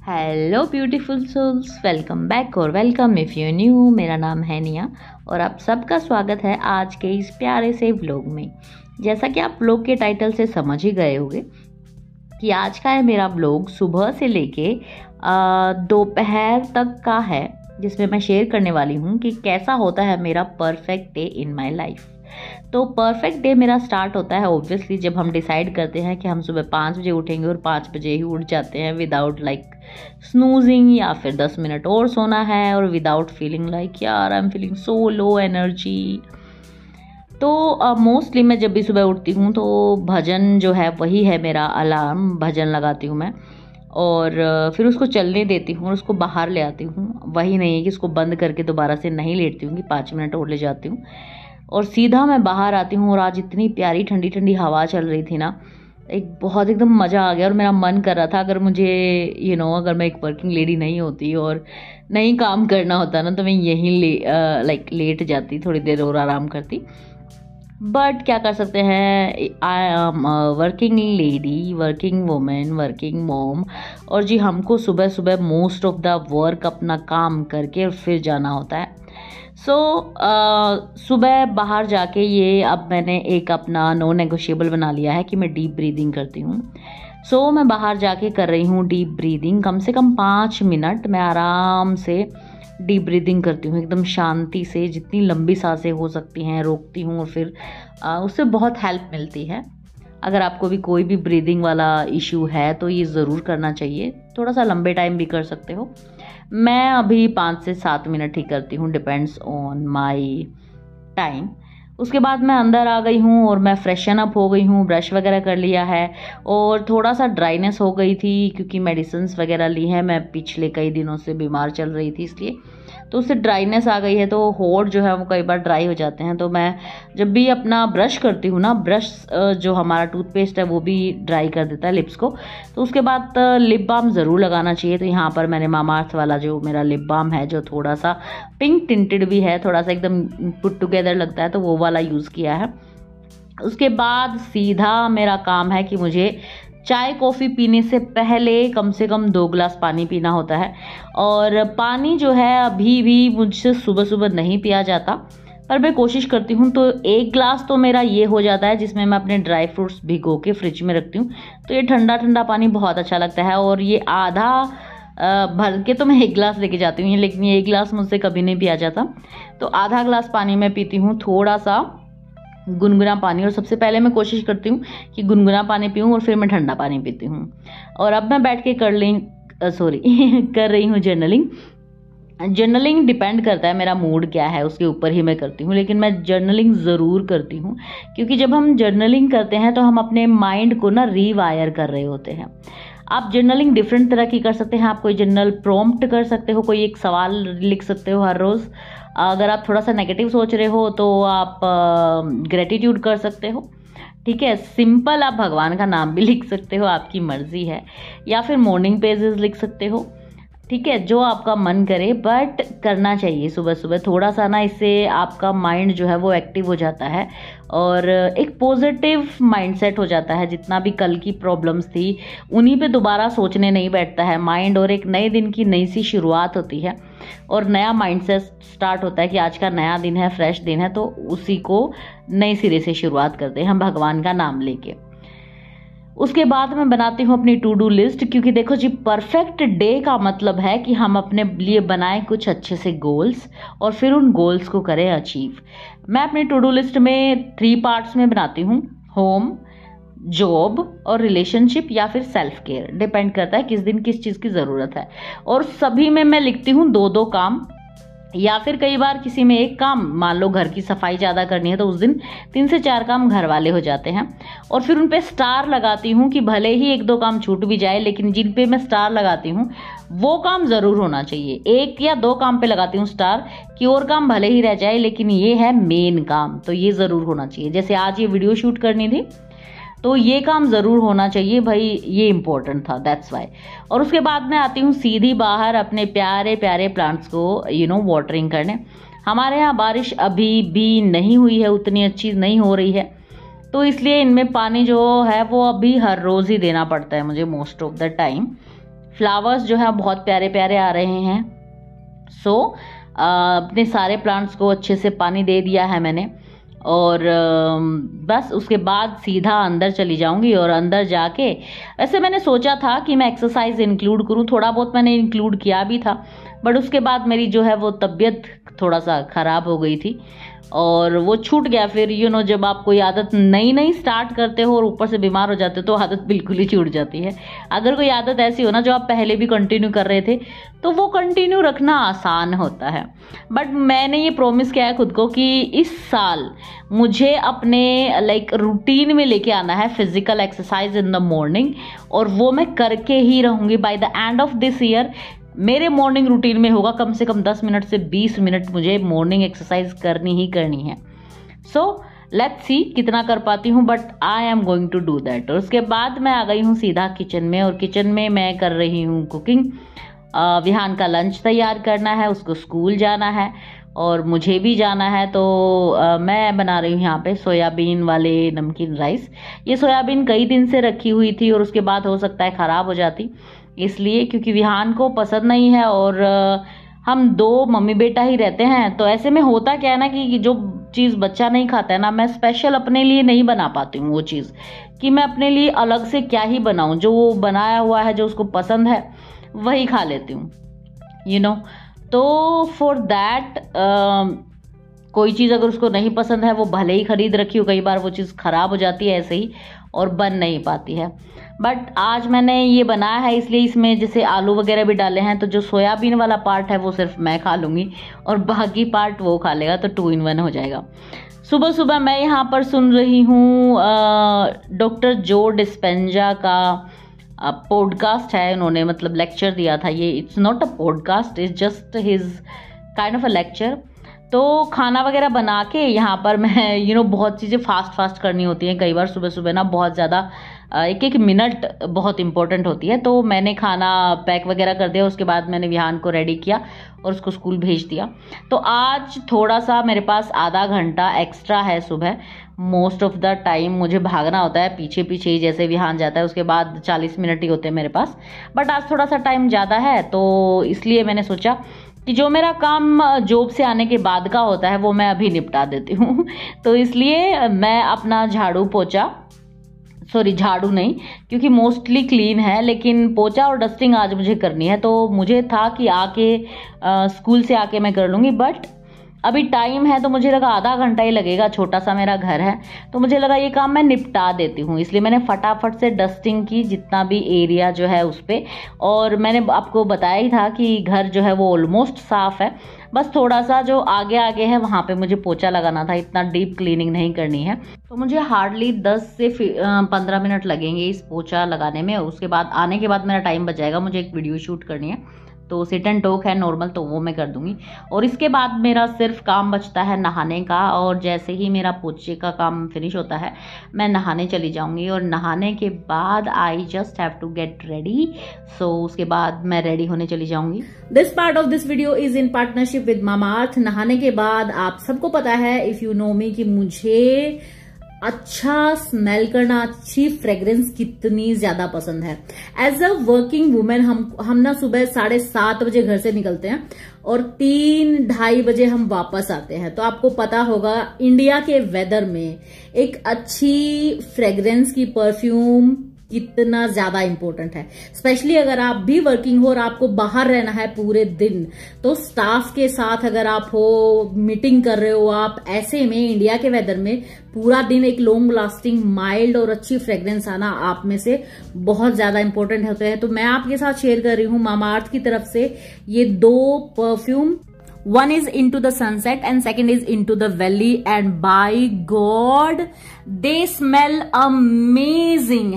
Hello beautiful souls, welcome back और welcome if you new. मेरा नाम है निया और आप सबका स्वागत है आज के इस प्यारे से व्लॉग में। जैसा कि आप व्लॉग के टाइटल से समझ ही गए होंगे कि आज का है मेरा व्लॉग सुबह से लेके दोपहर तक का है, जिसमें मैं शेयर करने वाली हूँ कि कैसा होता है मेरा perfect day in my life. तो परफेक्ट डे मेरा स्टार्ट होता है ऑब्वियसली जब हम डिसाइड करते हैं कि हम सुबह 5 बजे उठेंगे और 5 बजे ही उठ जाते हैं विदाउट स्नूजिंग, या फिर 10 मिनट और सोना है और विदाउट फीलिंग यार I am feeling so low energy. तो मोस्टली मैं जब भी सुबह उठती हूँ तो भजन जो है वही है मेरा अलार्म, भजन लगाती हूँ मैं और फिर उसको चलने देती हूँ और उसको बाहर ले आती हूँ। वही नहीं है कि उसको बंद करके दोबारा से नहीं लेटती हूँ कि 5 मिनट और ले जाती हूँ और सीधा मैं बाहर आती हूँ। और आज इतनी प्यारी ठंडी ठंडी हवा चल रही थी ना, बहुत एकदम मज़ा आ गया और मेरा मन कर रहा था अगर मुझे अगर मैं एक वर्किंग लेडी नहीं होती और नहीं काम करना होता ना तो मैं यहीं लेट जाती, थोड़ी देर और आराम करती। बट क्या कर सकते हैं, I am working lady, working women, working mom, और जी हमको सुबह सुबह मोस्ट ऑफ द वर्क अपना काम करके फिर जाना होता है। सुबह बाहर जाके ये अब मैंने एक अपना नॉन नेगोशिएबल बना लिया है कि मैं डीप ब्रीदिंग करती हूँ। मैं बाहर जाके कर रही हूँ डीप ब्रीदिंग, कम से कम 5 मिनट मैं आराम से डीप ब्रीदिंग करती हूँ, एकदम शांति से, जितनी लंबी सांसें हो सकती हैं रोकती हूँ और फिर उससे बहुत हेल्प मिलती है। अगर आपको भी कोई भी ब्रीदिंग वाला इशू है तो ये ज़रूर करना चाहिए, थोड़ा सा लंबे टाइम भी कर सकते हो। मैं अभी 5 से 7 मिनट ही करती हूँ, डिपेंड्स ऑन माई टाइम। उसके बाद मैं अंदर आ गई हूँ और मैं फ्रेशन अप हो गई हूँ, ब्रश वगैरह कर लिया है और थोड़ा सा ड्राइनेस हो गई थी क्योंकि मेडिसिन्स वगैरह ली है, मैं पिछले कई दिनों से बीमार चल रही थी इसलिए, तो उससे ड्राइनेस आ गई है, तो होठ जो है वो कई बार ड्राई हो जाते हैं। तो मैं जब भी अपना ब्रश करती हूँ ना, ब्रश जो हमारा टूथपेस्ट है वो भी ड्राई कर देता है लिप्स को, तो उसके बाद लिप बाम ज़रूर लगाना चाहिए। तो यहाँ पर मैंने मामा अर्थ वाला जो मेरा लिप बाम है, जो थोड़ा सा पिंक टिंटेड भी है, थोड़ा सा एकदम पुट टुगेदर लगता है, तो वो वाला यूज़ किया है। उसके बाद सीधा मेरा काम है कि मुझे चाय कॉफ़ी पीने से पहले कम से कम 2 गिलास पानी पीना होता है। और पानी जो है अभी भी मुझसे सुबह सुबह नहीं पिया जाता, पर मैं कोशिश करती हूँ। तो 1 गिलास तो मेरा ये हो जाता है जिसमें मैं अपने ड्राई फ्रूट्स भिगो के फ्रिज में रखती हूँ, तो ये ठंडा ठंडा पानी बहुत अच्छा लगता है। और ये आधा भर के तो मैं 1 गिलास लेके जाती हूँ, लेकिन ये 1 गिलास मुझसे कभी नहीं पिया जाता, तो आधा गिलास पानी मैं पीती हूँ, थोड़ा सा गुनगुना पानी। और सबसे पहले मैं कोशिश करती हूँ कि गुनगुना पानी पीऊँ और फिर मैं ठंडा पानी पीती हूँ। और अब मैं बैठ के कर रही हूँ जर्नलिंग। जर्नलिंग डिपेंड करता है मेरा मूड क्या है, उसके ऊपर ही मैं करती हूँ, लेकिन मैं जर्नलिंग ज़रूर करती हूँ क्योंकि जब हम जर्नलिंग करते हैं तो हम अपने माइंड को ना रीवायर कर रहे होते हैं। आप जर्नलिंग डिफरेंट तरह की कर सकते हैं, आप कोई जर्नल प्रॉम्प्ट कर सकते हो, कोई एक सवाल लिख सकते हो हर रोज़। अगर आप थोड़ा सा नेगेटिव सोच रहे हो तो आप ग्रेटिट्यूड कर सकते हो, ठीक है। सिंपल आप भगवान का नाम भी लिख सकते हो, आपकी मर्जी है, या फिर मॉर्निंग पेजेस लिख सकते हो, ठीक है, जो आपका मन करे। बट करना चाहिए सुबह सुबह थोड़ा सा ना, इससे आपका माइंड जो है वो एक्टिव हो जाता है और एक पॉजिटिव माइंडसेट हो जाता है। जितना भी कल की प्रॉब्लम्स थी उन्हीं पे दोबारा सोचने नहीं बैठता है माइंड, और एक नए दिन की नई सी शुरुआत होती है और नया माइंडसेट स्टार्ट होता है कि आज का नया दिन है, फ्रेश दिन है, तो उसी को नए सिरे से शुरुआत करते हैं हम भगवान का नाम लेके। उसके बाद मैं बनाती हूँ अपनी टू डू लिस्ट, क्योंकि देखो जी परफेक्ट डे का मतलब है कि हम अपने लिए बनाएं कुछ अच्छे से गोल्स और फिर उन गोल्स को करें अचीव। मैं अपनी टू डू लिस्ट में 3 पार्ट्स में बनाती हूँ, होम, जॉब और रिलेशनशिप, या फिर सेल्फ केयर, डिपेंड करता है किस दिन किस चीज़ की ज़रूरत है। और सभी में मैं लिखती हूँ 2-2 काम, या फिर कई बार किसी में एक काम, मान लो घर की सफाई ज़्यादा करनी है तो उस दिन 3 से 4 काम घर वाले हो जाते हैं, और फिर उन पे स्टार लगाती हूँ कि भले ही 1-2 काम छूट भी जाए, लेकिन जिन पे मैं स्टार लगाती हूँ वो काम ज़रूर होना चाहिए। 1 या 2 काम पे लगाती हूँ स्टार कि और काम भले ही रह जाए लेकिन ये है मेन काम, तो ये ज़रूर होना चाहिए। जैसे आज ये वीडियो शूट करनी थी तो ये काम ज़रूर होना चाहिए भाई, ये इम्पोर्टेंट था, दैट्स वाई। और उसके बाद मैं आती हूँ सीधी बाहर अपने प्यारे प्यारे प्लांट्स को वाटरिंग करने। हमारे यहाँ बारिश अभी भी नहीं हुई है, उतनी अच्छी नहीं हो रही है, तो इसलिए इनमें पानी जो है वो अभी हर रोज़ ही देना पड़ता है मुझे most of the time. Flowers जो है बहुत प्यारे प्यारे आ रहे हैं। सो अपने सारे प्लांट्स को अच्छे से पानी दे दिया है मैंने, और बस उसके बाद सीधा अंदर चली जाऊंगी। और अंदर जाके वैसे मैंने सोचा था कि मैं एक्सरसाइज इंक्लूड करूं, थोड़ा बहुत मैंने इंक्लूड किया भी था, बट उसके बाद मेरी जो है वो तबीयत थोड़ा सा ख़राब हो गई थी और वो छूट गया। फिर जब आप कोई आदत नई नई स्टार्ट करते हो और ऊपर से बीमार हो जाते हो तो आदत बिल्कुल ही छूट जाती है। अगर कोई आदत ऐसी हो ना जो आप पहले भी कंटिन्यू कर रहे थे तो वो कंटिन्यू रखना आसान होता है। बट मैंने ये प्रॉमिस किया है खुद को कि इस साल मुझे अपने रूटीन में लेके आना है physical exercise in the morning, और वो मैं करके ही रहूँगी। By the end of this year मेरे मॉर्निंग रूटीन में होगा कम से कम 10 मिनट से 20 मिनट मुझे मॉर्निंग एक्सरसाइज करनी ही करनी है। सो लेट्स सी कितना कर पाती हूँ, but I am going to do that. और उसके बाद मैं आ गई हूँ सीधा किचन में, और किचन में मैं कर रही हूँ कुकिंग। विहान का लंच तैयार करना है, उसको स्कूल जाना है और मुझे भी जाना है। तो मैं बना रही हूँ यहाँ पे सोयाबीन वाले नमकीन राइस। ये सोयाबीन कई दिन से रखी हुई थी और उसके बाद हो सकता है ख़राब हो जाती, इसलिए क्योंकि विहान को पसंद नहीं है और हम 2 मम्मी बेटा ही रहते हैं। तो ऐसे में होता क्या है ना कि जो चीज़ बच्चा नहीं खाता है ना, मैं स्पेशल अपने लिए नहीं बना पाती हूँ वो चीज़, कि मैं अपने लिए अलग से क्या ही बनाऊँ। जो वो बनाया हुआ है जो उसको पसंद है वही खा लेती हूँ तो फॉर दैट कोई चीज़ अगर उसको नहीं पसंद है, वो भले ही खरीद रखी हो, कई बार वो चीज़ ख़राब हो जाती है ऐसे ही और बन नहीं पाती है। बट आज मैंने ये बनाया है इसलिए इसमें जैसे आलू वगैरह भी डाले हैं, तो जो सोयाबीन वाला पार्ट है वो सिर्फ मैं खा लूँगी और बाकी पार्ट वो खा लेगा, तो 2 in 1 हो जाएगा। सुबह सुबह मैं यहाँ पर सुन रही हूँ डॉक्टर जो डिस्पेंजा का पॉडकास्ट है। उन्होंने मतलब लेक्चर दिया था, ये it's not a podcast, it's just his kind of a lecture. तो खाना वगैरह बना के यहाँ पर मैं बहुत चीज़ें फास्ट करनी होती हैं कई बार सुबह सुबह ना, बहुत ज़्यादा एक मिनट बहुत इंपॉर्टेंट होती है। तो मैंने खाना पैक वगैरह कर दिया, उसके बाद मैंने विहान को रेडी किया और उसको स्कूल भेज दिया। तो आज थोड़ा सा मेरे पास आधा घंटा एक्स्ट्रा है सुबह। मोस्ट ऑफ द टाइम मुझे भागना होता है पीछे पीछे ही, जैसे विहान जाता है उसके बाद 40 मिनट ही होते हैं मेरे पास, बट आज थोड़ा सा टाइम ज़्यादा है तो इसलिए मैंने सोचा कि जो मेरा काम जॉब से आने के बाद का होता है वो मैं अभी निपटा देती हूँ। तो इसलिए मैं अपना झाड़ू नहीं क्योंकि मोस्टली क्लीन है, लेकिन पोछा और डस्टिंग आज मुझे करनी है। तो मुझे था कि आके स्कूल से आके मैं कर लूँगी, बट अभी टाइम है तो मुझे लगा आधा घंटा ही लगेगा, छोटा सा मेरा घर है तो मुझे लगा ये काम मैं निपटा देती हूँ। इसलिए मैंने फटाफट से डस्टिंग की जितना भी एरिया जो है उस पर, और मैंने आपको बताया ही था कि घर जो है वो ऑलमोस्ट साफ़ है, बस थोड़ा सा जो आगे आगे है वहाँ पे मुझे पोछा लगाना था, इतना डीप क्लीनिंग नहीं करनी है। तो मुझे हार्डली 10 से 15 मिनट लगेंगे इस पोछा लगाने में। उसके बाद आने के बाद मेरा टाइम बच जाएगा, मुझे एक वीडियो शूट करनी है तो सिट एंड टॉक है नॉर्मल, तो वो मैं कर दूंगी। और इसके बाद मेरा सिर्फ काम बचता है नहाने का, और जैसे ही मेरा पोछे का काम फिनिश होता है मैं नहाने चली जाऊंगी। और नहाने के बाद I just have to get ready, so उसके बाद मैं रेडी होने चली जाऊंगी। This part of this video is in partnership with Mamaearth. नहाने के बाद आप सबको पता है, इफ यू नो मी, कि मुझे अच्छा स्मेल करना, अच्छी फ्रेग्रेंस कितनी ज्यादा पसंद है। एज अ वर्किंग वुमेन हम ना सुबह 7:30 बजे घर से निकलते हैं और 3-2:30 बजे हम वापस आते हैं। तो आपको पता होगा इंडिया के वेदर में एक अच्छी फ्रेग्रेंस की परफ्यूम कितना ज्यादा इंपॉर्टेंट है। स्पेशली अगर आप भी वर्किंग हो और आपको बाहर रहना है पूरे दिन, तो स्टाफ के साथ अगर आप हो, मीटिंग कर रहे हो आप, ऐसे में इंडिया के वेदर में पूरा दिन एक लॉन्ग लास्टिंग माइल्ड और अच्छी फ्रेग्रेंस आना आप में से बहुत ज्यादा इंपॉर्टेंट होते हैं। तो मैं आपके साथ शेयर कर रही हूँ मामाअर्थ की तरफ से ये 2 perfume. One is Into the Sunset and second is Into the Valley, and by God they smell amazing.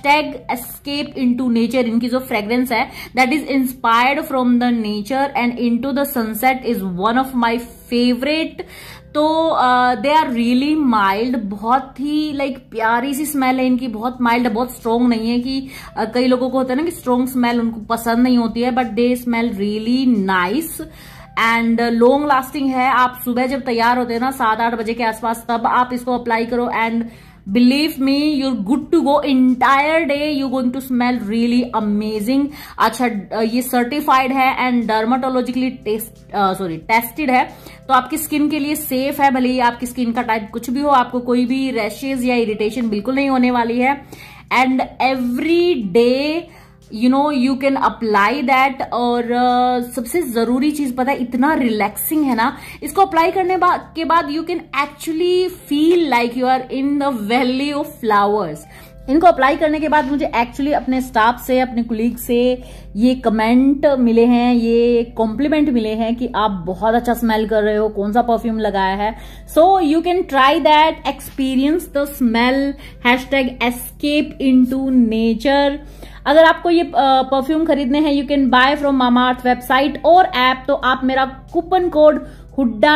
#escape into nature इनकी जो फ्रेग्रेंस है that is inspired from the nature, and Into the Sunset is one of my favorite. तो they are really mild, बहुत ही प्यारी सी smell है इनकी, बहुत mild है, बहुत स्ट्रॉन्ग नहीं है कि कई लोगों को होता है ना कि स्ट्रॉन्ग स्मेल उनको पसंद नहीं होती है, but they smell really nice and long lasting है। आप सुबह जब तैयार होते हैं ना 7-8 बजे के आसपास, तब आप इसको अप्लाई करो and believe me, you're good to go entire day, you going to smell really amazing. अच्छा, ये सर्टिफाइड है एंड डर्माटोलॉजिकली टेस्टेड है, तो आपकी स्किन के लिए सेफ है। भले ही आपकी स्किन का टाइप कुछ भी हो, आपको कोई भी रैशेज या इरिटेशन बिल्कुल नहीं होने वाली है। And every day you can apply that. और सबसे जरूरी चीज पता है, इतना रिलैक्सिंग है ना, इसको अप्लाई करने के बाद you can actually feel like you are in the valley of flowers. इनको अप्लाई करने के बाद मुझे एक्चुअली अपने स्टाफ से, अपने कुलीग से ये कमेंट मिले हैं, ये कॉम्प्लीमेंट मिले हैं कि आप बहुत अच्छा स्मेल कर रहे हो, कौन सा परफ्यूम लगाया है। So you can try that, experience the smell, #escape into nature। अगर आपको ये परफ्यूम खरीदने हैं, you can buy from Mamaearth website और ऐप, तो आप मेरा कूपन कोड हुड्डा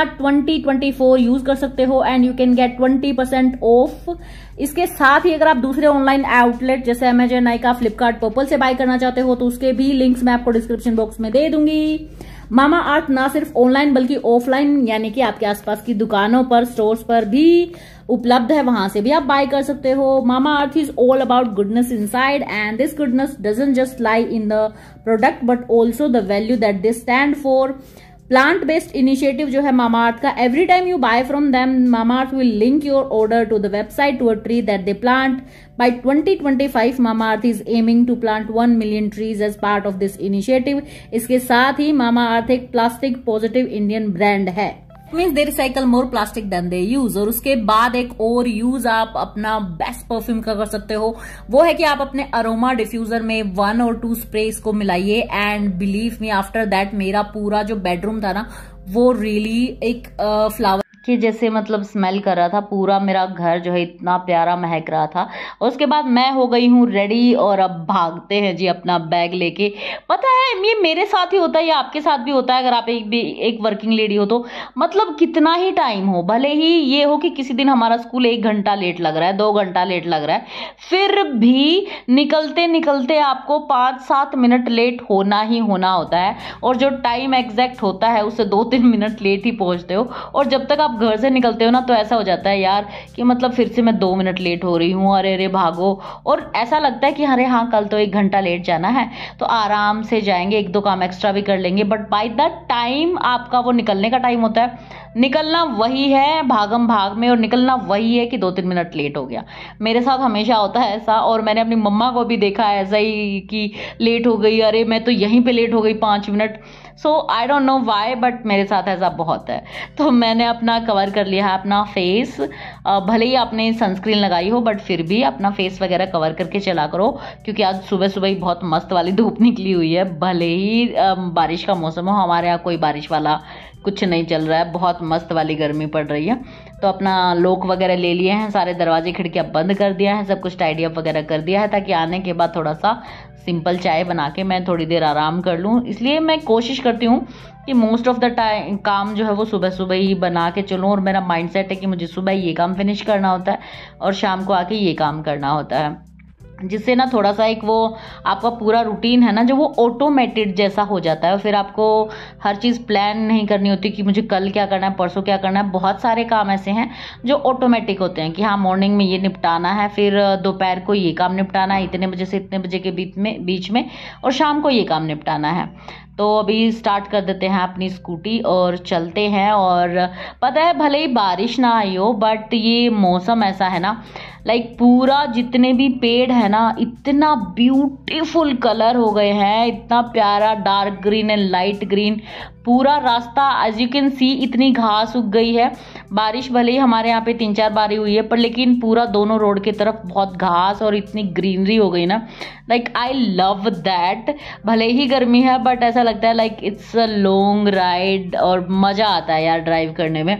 2024 यूज कर सकते हो and you can get 20% off. इसके साथ ही अगर आप दूसरे ऑनलाइन आउटलेट जैसे अमेजन, नाइका, फ्लिपकार्ट, पर्पल से बाय करना चाहते हो तो उसके भी लिंक्स मैं आपको डिस्क्रिप्शन बॉक्स में दे दूंगी। मामाअर्थ ना सिर्फ ऑनलाइन बल्कि ऑफलाइन यानी कि आपके आसपास की दुकानों पर, स्टोर्स पर भी उपलब्ध है, वहां से भी आप बाय कर सकते हो। Mamaearth is all about goodness inside and this goodness doesn't just lie in the product but also the value that they stand for. Plant based initiative जो है मामाअर्थ का, every time you buy from them Mamaearth will link your order to the website to a tree that they plant. By 2025 Mamaearth is aiming to plant 1 million trees as part of this initiative। इसके साथ ही मामाअर्थ एक plastic positive Indian brand है। Means they recycle more plastic than they use. और उसके बाद एक और यूज आप अपना बेस्ट परफ्यूम का कर सकते हो, वो है कि आप अपने अरोमा डिफ्यूजर में 1 और 2 स्प्रे इसको मिलाइए and believe me after that मेरा पूरा जो बेडरूम था ना, वो रियली एक फ्लावर कि जैसे मतलब स्मेल कर रहा था। पूरा मेरा घर जो है इतना प्यारा महक रहा था। और उसके बाद मैं हो गई हूँ रेडी और अब भागते हैं जी अपना बैग लेके। पता है ये मेरे साथ ही होता है, या आपके साथ भी होता है अगर आप एक वर्किंग लेडी हो तो। मतलब कितना ही टाइम हो, भले ही ये हो कि किसी दिन हमारा स्कूल 1 घंटा लेट लग रहा है, 2 घंटा लेट लग रहा है, फिर भी निकलते निकलते आपको 5-7 मिनट लेट होना ही होना होता है। और जो टाइम एग्जैक्ट होता है उससे 2-3 मिनट लेट ही पहुंचते हो। और जब तक आप घर से निकलते हो ना तो ऐसा हो जाता है यार कि मतलब फिर से मैं 2 मिनट लेट हो रही हूँ, अरे अरे भागो। और ऐसा लगता है कि अरे हाँ कल तो 1 घंटा लेट जाना है तो आराम से जाएंगे, 1-2 काम एक्स्ट्रा भी कर लेंगे। बट बाय द टाइम आपका वो निकलने का टाइम होता है, निकलना वही है भागम भाग में, और निकलना वही है कि 2-3 मिनट लेट हो गया। मेरे साथ हमेशा होता है ऐसा। और मैंने अपनी मम्मा को भी देखा है ऐसा ही कि लेट हो गई, अरे मैं तो यहीं पे लेट हो गई 5 minute. So I don't know why but मेरे साथ ऐसा बहुत है। तो मैंने अपना कवर कर लिया है अपना फेस। भले ही आपने सनस्क्रीन लगाई हो बट फिर भी अपना फेस वगैरह कवर करके चला करो, क्योंकि आज सुबह सुबह ही बहुत मस्त वाली धूप निकली हुई है। भले ही बारिश का मौसम हो, हमारे यहाँ कोई बारिश वाला कुछ नहीं चल रहा है, बहुत मस्त वाली गर्मी पड़ रही है। तो अपना लॉक वगैरह ले लिए हैं, सारे दरवाजे खिड़कियाँ बंद कर दिया है, सब कुछ टाइडी अप वगैरह कर दिया है, ताकि आने के बाद थोड़ा सा सिंपल चाय बना के मैं थोड़ी देर आराम कर लूँ। इसलिए मैं कोशिश करती हूँ कि मोस्ट ऑफ द टाइम काम जो है वो सुबह सुबह ही बना के चलूँ। और मेरा माइंडसेट है कि मुझे सुबह ये काम फिनिश करना होता है और शाम को आके ये काम करना होता है, जिससे ना थोड़ा सा एक वो आपका पूरा रूटीन है ना जो वो ऑटोमेटेड जैसा हो जाता है। फिर आपको हर चीज़ प्लान नहीं करनी होती कि मुझे कल क्या करना है, परसों क्या करना है। बहुत सारे काम ऐसे हैं जो ऑटोमेटिक होते हैं कि हाँ मॉर्निंग में ये निपटाना है, फिर दोपहर को ये काम निपटाना है इतने बजे से इतने बजे के बीच में, और शाम को ये काम निपटाना है। तो अभी स्टार्ट कर देते हैं अपनी स्कूटी और चलते हैं। और पता है भले ही बारिश ना आई हो बट ये मौसम ऐसा है ना, लाइक पूरा जितने भी पेड़ है ना इतना ब्यूटीफुल कलर हो गए हैं, इतना प्यारा dark green and light green पूरा रास्ता। एज यू कैन सी इतनी घास उग गई है। बारिश भले ही हमारे यहाँ पे 3-4 बारी हुई है पर लेकिन पूरा दोनों रोड की तरफ बहुत घास और इतनी ग्रीनरी हो गई ना, लाइक आई लव दैट। भले ही गर्मी है बट ऐसा लगता है like it's a long ride और मज़ा आता है यार ड्राइव करने में।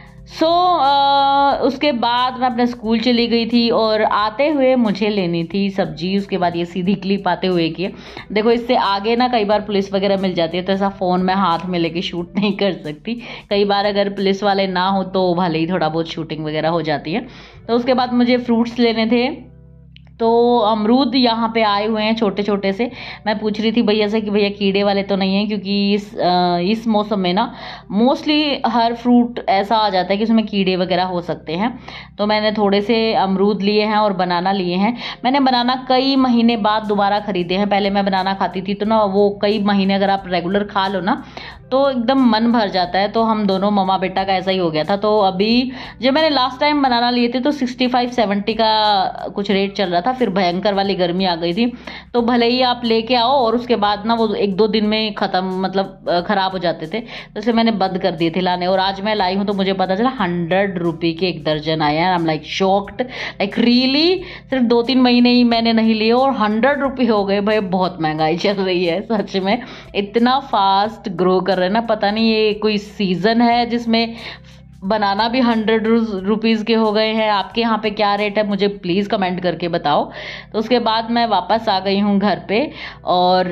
सो उसके बाद मैं अपने स्कूल चली गई थी और आते हुए मुझे लेनी थी सब्जी। उसके बाद ये सीधी क्लिप आते हुए की, देखो इससे आगे ना कई बार पुलिस वगैरह मिल जाती है तो ऐसा फ़ोन में हाथ में लेके शूट नहीं कर सकती। कई बार अगर पुलिस वाले ना हो तो भले ही थोड़ा बहुत शूटिंग वगैरह हो जाती है। तो उसके बाद मुझे फ्रूट्स लेने थे तो अमरूद यहाँ पे आए हुए हैं छोटे छोटे से। मैं पूछ रही थी भैया से कि भैया कीड़े वाले तो नहीं हैं, क्योंकि इस मौसम में ना मोस्टली हर फ्रूट ऐसा आ जाता है कि उसमें कीड़े वगैरह हो सकते हैं। तो मैंने थोड़े से अमरूद लिए हैं और बनाना लिए हैं। मैंने बनाना कई महीने बाद दोबारा खरीदे हैं। पहले मैं बनाना खाती थी तो ना वो कई महीने अगर आप रेगुलर खा लो ना तो एकदम मन भर जाता है। तो हम दोनों मम्मा बेटा का ऐसा ही हो गया था। तो अभी जब मैंने लास्ट टाइम बनाना लिए थे तो 65-70 का कुछ रेट चल रहा था। फिर भयंकर वाली गर्मी आ गई थी, तो भले ही आप लेके आओ और उसके बाद ना वो 1-2 दिन में खत्म, मतलब खराब हो जाते थे, तो इसलिए मैंने बंद कर दिए थे लाने। और आज मैं लाई हूँ तो मुझे पता चला 100 रुपये के 1 दर्जन आए हैं। I am like shocked, like really. सिर्फ 2-3 महीने ही मैंने नहीं लिए और 100 रुपये हो गए। भाई बहुत महंगाई चल रही है सच में, इतना फास्ट ग्रो कर रहे हैं ना। पता नहीं ये कोई सीजन है जिसमें बनाना भी 100 रुपीज़ के हो गए हैं। आपके यहाँ पे क्या रेट है मुझे प्लीज़ कमेंट करके बताओ। तो उसके बाद मैं वापस आ गई हूँ घर पे, और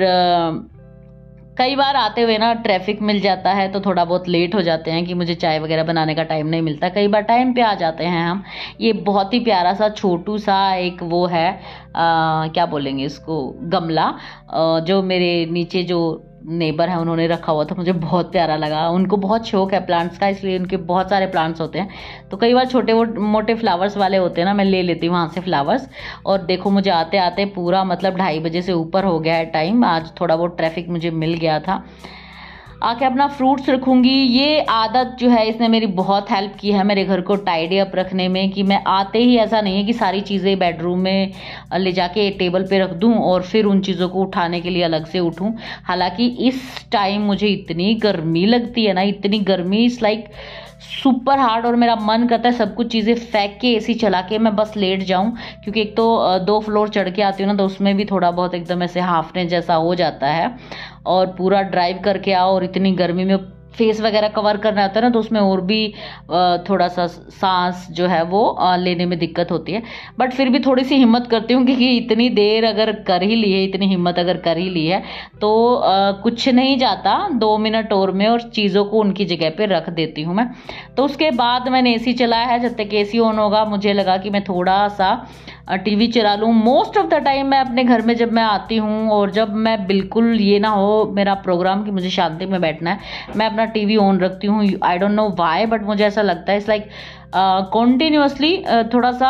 कई बार आते हुए ना ट्रैफिक मिल जाता है तो थोड़ा बहुत लेट हो जाते हैं कि मुझे चाय वगैरह बनाने का टाइम नहीं मिलता। कई बार टाइम पे आ जाते हैं हम। ये बहुत ही प्यारा सा छोटू सा एक वो है, क्या बोलेंगे इसको, गमला, जो मेरे नीचे जो नेबर है उन्होंने रखा हुआ था, मुझे बहुत प्यारा लगा। उनको बहुत शौक है प्लांट्स का, इसलिए उनके बहुत सारे प्लांट्स होते हैं। तो कई बार छोटे मोटे फ्लावर्स वाले होते हैं ना, मैं ले लेती हूँ वहाँ से फ्लावर्स। और देखो मुझे आते आते पूरा मतलब 2:30 बजे से ऊपर हो गया है टाइम। आज थोड़ा बहुत ट्रैफिक मुझे मिल गया था। आके अपना फ्रूट्स रखूंगी। ये आदत जो है इसने मेरी बहुत हेल्प की है मेरे घर को टाइडी अप रखने में, कि मैं आते ही ऐसा नहीं है कि सारी चीज़ें बेडरूम में ले जाके टेबल पे रख दूं और फिर उन चीज़ों को उठाने के लिए अलग से उठूं। हालांकि इस टाइम मुझे इतनी गर्मी लगती है ना, इतनी गर्मी, इट्स लाइक सुपर हार्ड, और मेरा मन करता है सब कुछ चीज़ें फेंक के एसी चला के मैं बस लेट जाऊं। क्योंकि एक तो 2 फ्लोर चढ़ के आती हूँ ना, तो उसमें भी थोड़ा बहुत एकदम ऐसे हाफने जैसा हो जाता है। और पूरा ड्राइव करके आओ और इतनी गर्मी में फेस वगैरह कवर करना होता है ना, तो उसमें और भी थोड़ा सा सांस जो है वो लेने में दिक्कत होती है। बट फिर भी थोड़ी सी हिम्मत करती हूँ, क्योंकि इतनी देर अगर कर ही ली है, इतनी हिम्मत अगर कर ही ली है तो कुछ नहीं जाता, 2 मिनट और में और चीज़ों को उनकी जगह पे रख देती हूँ मैं। तो उसके बाद मैंने एसी चलाया है। जब तक एसी ऑन होगा मुझे लगा कि मैं थोड़ा सा टीवी चला लूँ। मोस्ट ऑफ द टाइम मैं अपने घर में जब मैं आती हूँ और जब मैं बिल्कुल ये ना हो मेरा प्रोग्राम कि मुझे शांति में बैठना है, मैं अपना टीवी ऑन रखती हूँ। I don't know why, but मुझे ऐसा लगता है इट्स लाइक कॉन्टिन्यूअसली थोड़ा सा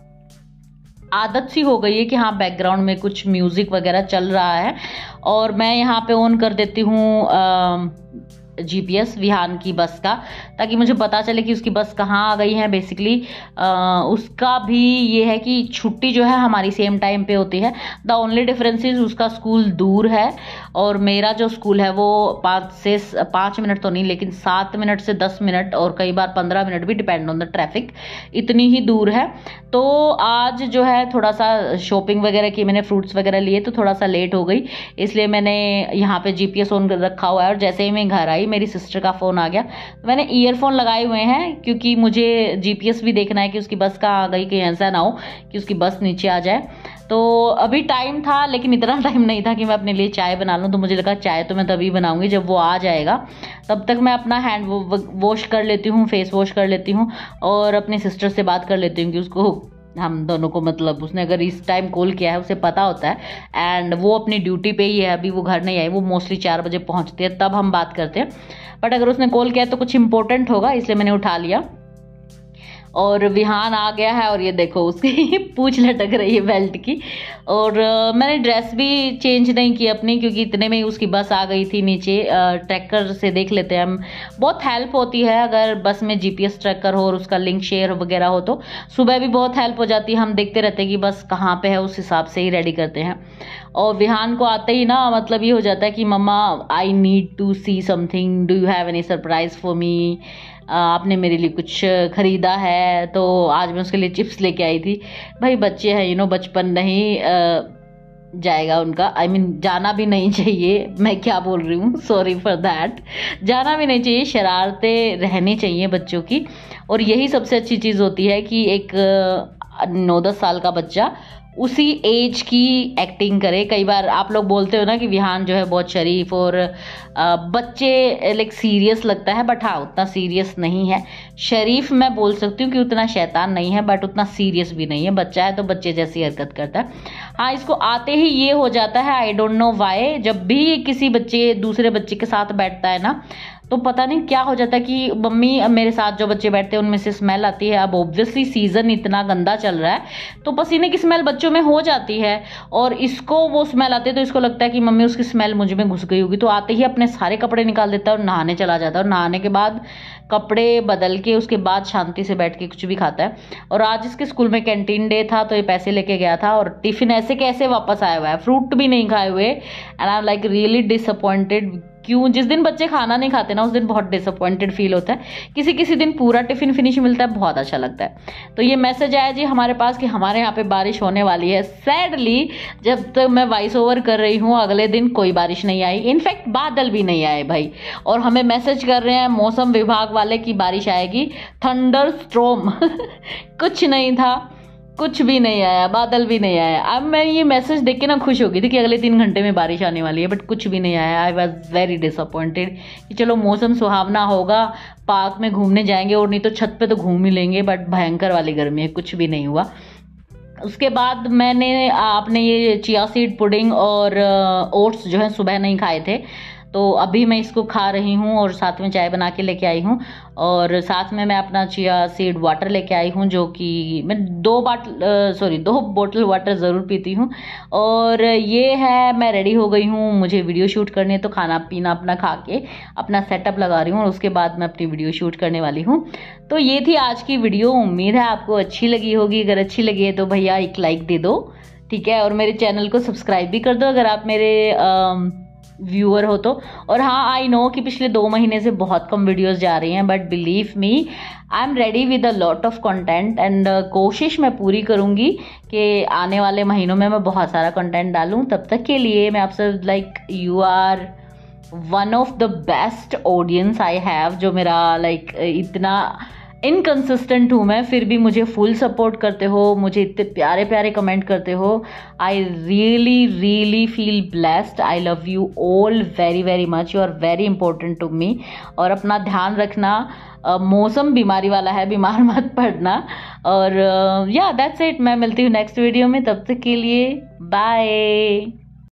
आदत सी हो गई है कि हाँ बैकग्राउंड में कुछ म्यूजिक वगैरह चल रहा है। और मैं यहाँ पे ऑन कर देती हूँ GPS विहान की बस का, ताकि मुझे पता चले कि उसकी बस कहाँ आ गई है। बेसिकली उसका भी ये है कि छुट्टी जो है हमारी सेम टाइम पे होती है। द ओनली डिफरेंस इज उसका स्कूल दूर है और मेरा जो स्कूल है वो 5 मिनट तो नहीं, लेकिन 7 मिनट से 10 मिनट और कई बार 15 मिनट भी, डिपेंड ऑन द ट्रैफिक, इतनी ही दूर है। तो आज जो है थोड़ा सा शॉपिंग वगैरह की, मैंने फ्रूट्स वगैरह लिए तो थोड़ा सा लेट हो गई, इसलिए मैंने यहाँ पे GPS ऑन कर रखा हुआ है। और जैसे ही मैं घर आई मेरी सिस्टर का फ़ोन आ गया। मैंने ईयरफोन लगाए हुए हैं क्योंकि मुझे GPS भी देखना है कि उसकी बस कहाँ आ गई, कहीं ऐसा ना हो कि उसकी बस नीचे आ जाए। तो अभी टाइम था, लेकिन इतना टाइम नहीं था कि मैं अपने लिए चाय बना लूँ। तो मुझे लगा चाय तो मैं तभी बनाऊंगी जब वो आ जाएगा। तब तक मैं अपना हैंड वॉश कर लेती हूँ, फेस वॉश कर लेती हूँ और अपनी सिस्टर से बात कर लेती हूँ कि उसको, हम दोनों को, मतलब उसने अगर इस टाइम कॉल किया है उसे पता होता है एंड वो अपनी ड्यूटी पे ही है, अभी वो घर नहीं आई। वो मोस्टली 4 बजे पहुंचते हैं, तब हम बात करते हैं। बट अगर उसने कॉल किया तो कुछ इंपॉर्टेंट होगा, इसलिए मैंने उठा लिया। और विहान आ गया है और ये देखो उसकी पूंछ लटक रही है बेल्ट की। और मैंने ड्रेस भी चेंज नहीं की अपनी, क्योंकि इतने में ही उसकी बस आ गई थी नीचे। ट्रैकर से देख लेते हैं हम, बहुत हेल्प होती है अगर बस में GPS ट्रैकर हो और उसका लिंक शेयर वगैरह हो तो सुबह भी बहुत हेल्प हो जाती है। हम देखते रहते हैं कि बस कहाँ पे है, उस हिसाब से ही रेडी करते हैं। और विहान को आते ही ना मतलब ये हो जाता है कि मम्मा I need to see something, do you have any surprise for me, आपने मेरे लिए कुछ खरीदा है। तो आज मैं उसके लिए चिप्स लेके आई थी। भाई बच्चे हैं, बचपन नहीं जाएगा उनका, I mean, जाना भी नहीं चाहिए। मैं क्या बोल रही हूँ, सॉरी फॉर दैट। जाना भी नहीं चाहिए, शरारतें रहनी चाहिए बच्चों की। और यही सबसे अच्छी चीज़ होती है कि एक 9-10 साल का बच्चा उसी एज की एक्टिंग करे। कई बार आप लोग बोलते हो ना कि विहान जो है बहुत शरीफ और बच्चे लाइक सीरियस लगता है, बट हाँ उतना सीरियस नहीं है। शरीफ मैं बोल सकती हूँ कि उतना शैतान नहीं है, बट उतना सीरियस भी नहीं है। बच्चा है तो बच्चे जैसी हरकत करता है। हाँ, इसको आते ही ये हो जाता है, आई डोंट नो वाई, जब भी किसी बच्चे दूसरे बच्चे के साथ बैठता है ना तो पता नहीं क्या हो जाता है कि मम्मी मेरे साथ जो बच्चे बैठते हैं उनमें से स्मेल आती है। अब ऑब्वियसली सीजन इतना गंदा चल रहा है तो पसीने की स्मेल बच्चों में हो जाती है, और इसको वो स्मेल आती है तो इसको लगता है कि मम्मी उसकी स्मेल मुझ में घुस गई होगी। तो आते ही अपने सारे कपड़े निकाल देता है और नहाने चला जाता है, और नहाने के बाद कपड़े बदल के उसके बाद शांति से बैठ के कुछ भी खाता है। और आज इसके स्कूल में कैंटीन डे था तो ये पैसे लेके गया था और टिफिन ऐसे कैसे वापस आया हुआ है, फ्रूट भी नहीं खाए हुए। And I am like really disappointed. क्यों? जिस दिन बच्चे खाना नहीं खाते ना उस दिन बहुत डिसअपॉइंटेड फील होता है। किसी किसी दिन पूरा टिफिन फिनिश मिलता है, बहुत अच्छा लगता है। तो ये मैसेज आया जी हमारे पास कि हमारे यहाँ पे बारिश होने वाली है। सैडली जब तक मैं वॉइस ओवर कर रही हूँ अगले दिन कोई बारिश नहीं आई, इनफैक्ट बादल भी नहीं आए भाई, और हमें मैसेज कर रहे हैं मौसम विभाग वाले की बारिश आएगी, थंडर स्ट्रोम कुछ नहीं था, कुछ भी नहीं आया, बादल भी नहीं आया। अब मैं ये मैसेज देख के ना खुश हो गई थी कि अगले 3 घंटे में बारिश आने वाली है, बट कुछ भी नहीं आया। आई वॉज वेरी डिसअपॉइंटेड कि चलो मौसम सुहावना होगा, पार्क में घूमने जाएंगे, और नहीं तो छत पे तो घूम ही लेंगे, बट भयंकर वाली गर्मी है, कुछ भी नहीं हुआ। उसके बाद मैंने आपने ये चिया सीड पुडिंग और ओट्स जो है सुबह नहीं खाए थे, तो अभी मैं इसको खा रही हूँ और साथ में चाय बना के लेके आई हूँ, और साथ में मैं अपना चिया सीड वाटर लेके आई हूँ, जो कि मैं 2 बोतल वाटर ज़रूर पीती हूँ। और ये है, मैं रेडी हो गई हूँ, मुझे वीडियो शूट करनी है, तो खाना पीना अपना खा के अपना सेटअप लगा रही हूँ और उसके बाद मैं अपनी वीडियो शूट करने वाली हूँ। तो ये थी आज की वीडियो, उम्मीद है आपको अच्छी लगी होगी। अगर अच्छी लगी है तो भैया एक लाइक दे दो, ठीक है, और मेरे चैनल को सब्सक्राइब भी कर दो अगर आप मेरे व्यूअर हो तो। और हाँ, आई नो कि पिछले 2 महीने से बहुत कम वीडियोस जा रही हैं, but believe me I am ready with a lot of content, and कोशिश मैं पूरी करूँगी कि आने वाले महीनों में मैं बहुत सारा कंटेंट डालूँ। तब तक के लिए मैं आपसे like you are one of the best audience I have, जो मेरा लाइक इतना इनकंसिस्टेंट हूँ मैं, फिर भी मुझे फुल सपोर्ट करते हो, मुझे इतने प्यारे प्यारे कमेंट करते हो। I really really feel blessed. I love you all very very much, you are very important to me. और अपना ध्यान रखना, मौसम बीमारी वाला है, बीमार मत पड़ना। और या दैट्स इट, मैं मिलती हूँ नेक्स्ट वीडियो में, तब तक के लिए बाय।